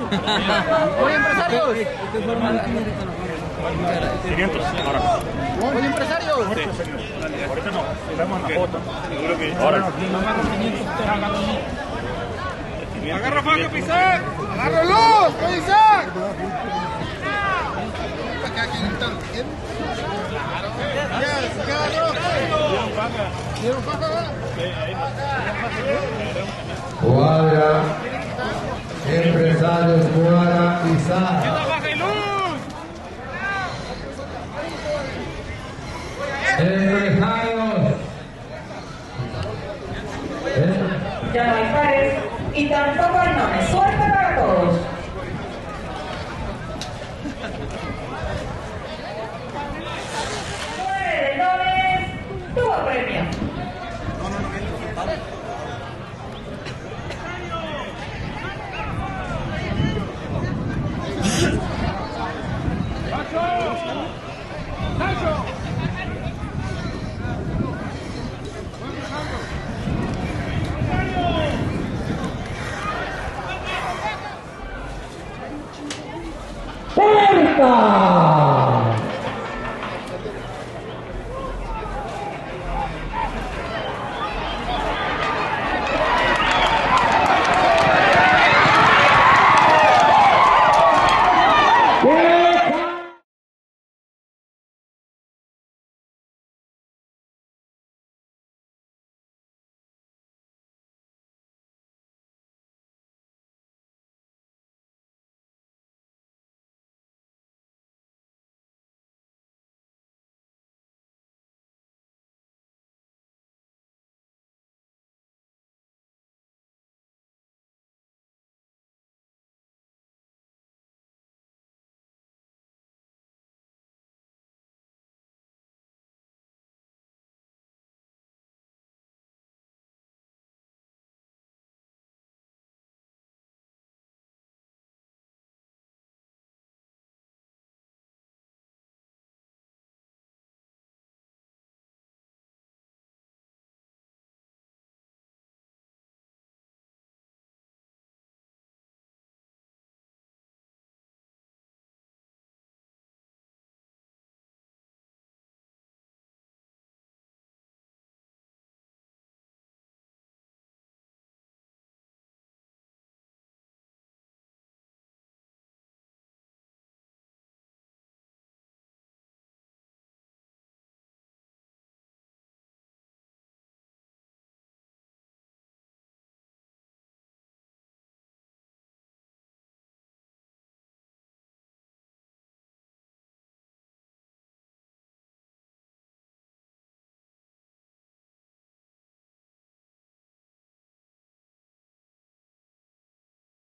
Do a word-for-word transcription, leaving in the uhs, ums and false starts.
Oye, empresarios. quinientos, ahora. Oye, empresarios. Sí. Ahorita no, estamos en la foto. Seguro que ahora. Agarra Fabio Pizarro. Agarra luz, Isaac. Cuadra, empresarios Cuadra Pizarro. Empresarios. Ya no hay pares y tampoco hay nones. Suerte para todos. Nueve de nones, tuvo premio.